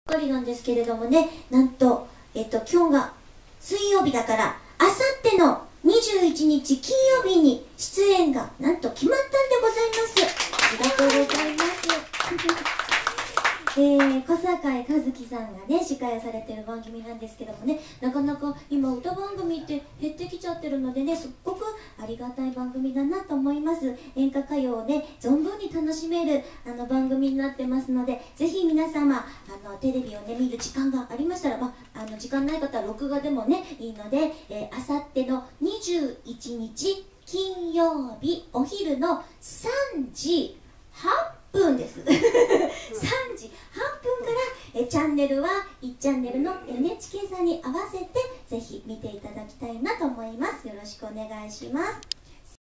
かりなんですけれどもね、なんと、今日が水曜日だから、あさっての21日金曜日に出演がなんと決まったんでございます。ありがとうございます。小堺一樹さんがね、司会をされてる番組なんですけどもね、なかなか今歌番組って減ってきちゃってるのでね、すっごくありがたい番組だなと思います。演歌歌謡をね、存分に楽しめる番組になってますので、ぜひ皆様テレビをね見る時間がありましたら、時間ない方は録画でもねいいので、あさっての21日金曜日お昼の3時8分です3時8分からチャンネルは1チャンネルの NHK さんに合わせてぜひ見ていただきたいなと思います。よろしくお願いします。